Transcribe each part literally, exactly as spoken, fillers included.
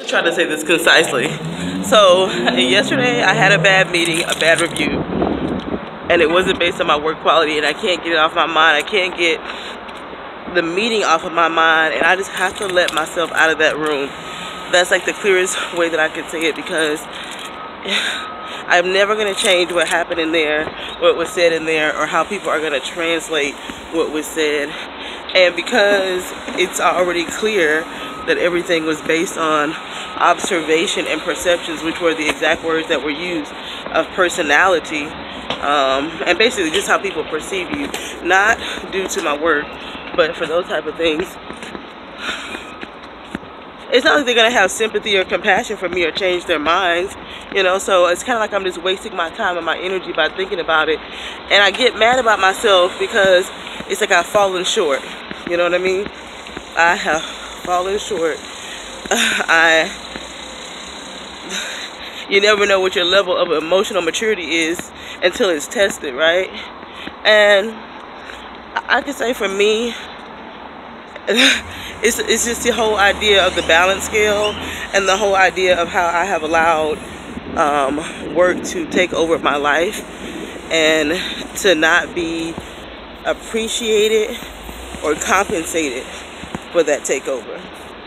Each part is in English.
try to say this concisely. So yesterday I had a bad meeting, a bad review, and it wasn't based on my work quality, and I can't get it off my mind. I can't get the meeting off of my mind, and I just have to let myself out of that room. That's like the clearest way that I can say it, because I'm never going to change what happened in there, what was said in there, or how people are going to translate what was said. And because it's already clear that everything was based on observation and perceptions, which were the exact words that were used, of personality, um, and basically just how people perceive you, not due to my work, but for those type of things. It's not like they're going to have sympathy or compassion for me or change their minds, you know, so it's kind of like I'm just wasting my time and my energy by thinking about it. And I get mad about myself because it's like I've fallen short, you know what I mean? I have fallen short. I, you never know what your level of emotional maturity is until it's tested, right? And I can say for me, It's, it's just the whole idea of the balance scale and the whole idea of how I have allowed um, work to take over my life and to not be appreciated or compensated for that takeover.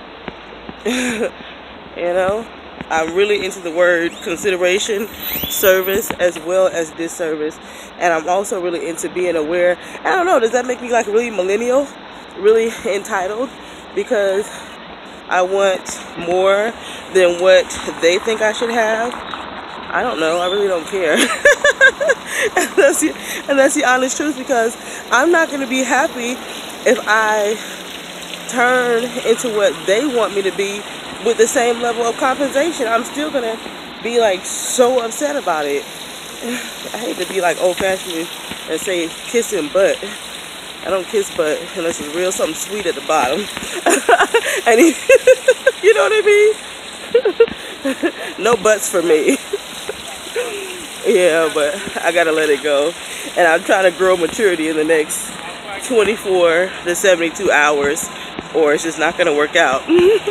You know, I'm really into the word consideration, service, as well as disservice. And I'm also really into being aware. I don't know, does that make me like really millennial? Really entitled? Because I want more than what they think I should have. I don't know. I really don't care. and, that's the, and that's the honest truth, because I'm not going to be happy if I turn into what they want me to be with the same level of compensation. I'm still going to be like so upset about it. I hate to be like old-fashioned and say kissing butt. I don't kiss butt unless it's real something sweet at the bottom. And he, you know what I mean? No butts for me. Yeah, but I gotta let it go. And I'm trying to grow maturity in the next twenty-four to seventy-two hours, or it's just not gonna work out.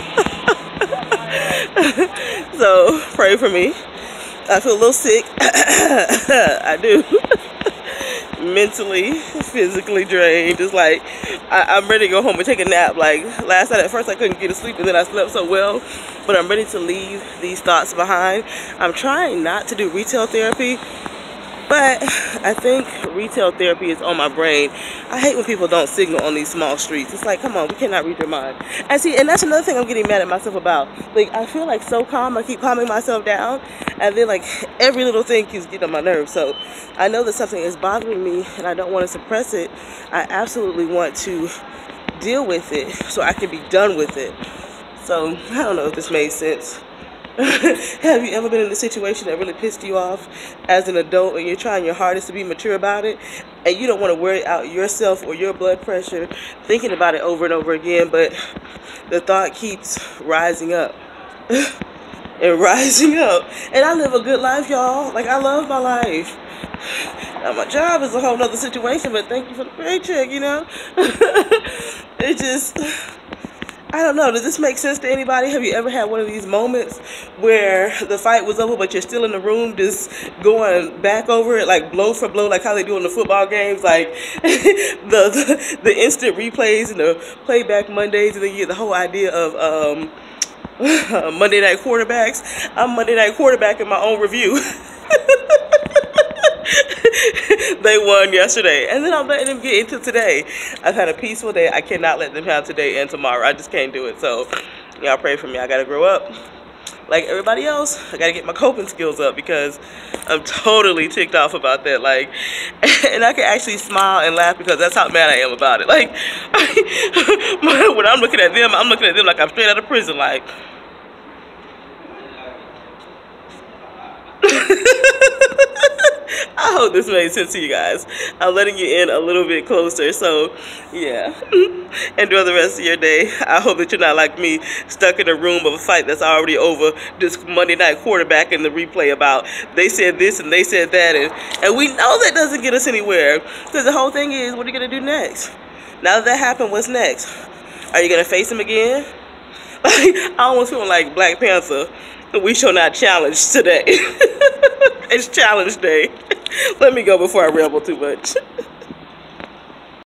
So pray for me. I feel a little sick. I do. Mentally, physically drained. It's like I, I'm ready to go home and take a nap. Like last night, at first I couldn't get to sleep, and then I slept so well. But I'm ready to leave these thoughts behind. I'm trying not to do retail therapy, but I think retail therapy is on my brain. I hate when people don't signal on these small streets. It's like, come on, we cannot read your mind. And see, and that's another thing I'm getting mad at myself about. Like, I feel like so calm, I keep calming myself down, and then like every little thing keeps getting on my nerves. So I know that something is bothering me, and I don't want to suppress it. I absolutely want to deal with it so I can be done with it. So I don't know if this made sense. Have you ever been in a situation that really pissed you off as an adult, and you're trying your hardest to be mature about it, and you don't want to worry out yourself or your blood pressure thinking about it over and over again, but the thought keeps rising up and rising up? And I live a good life, y'all. Like, I love my life. Now, my job is a whole nother situation, but thank you for the paycheck, you know? It just, I don't know. Does this make sense to anybody? Have you ever had one of these moments where the fight was over, but you're still in the room just going back over it, like blow for blow, like how they do in the football games, like the, the the instant replays and the playback Mondays, and then you get the whole idea of um, Monday night quarterbacks. I'm Monday night quarterback in my own review. They won yesterday, and then I'm letting them get into today. I've had a peaceful day. I cannot let them have today and tomorrow. I just can't do it. So y'all pray for me. I gotta grow up like everybody else. I gotta get my coping skills up, because I'm totally ticked off about that. Like, and I can actually smile and laugh because that's how mad I am about it. Like, when I'm looking at them, I'm looking at them like I'm straight out of prison. Like, I hope this made sense to you guys. I'm letting you in a little bit closer. So, yeah. Enjoy the rest of your day. I hope that you're not like me, stuck in a room of a fight that's already over. This Monday night quarterback in the replay about they said this and they said that. And, and we know that doesn't get us anywhere. Because the whole thing is, what are you going to do next? Now that that happened, what's next? Are you going to face him again? Like, I almost feel like Black Panther. We shall not challenge today. It's challenge day. Let me go before I ramble too much.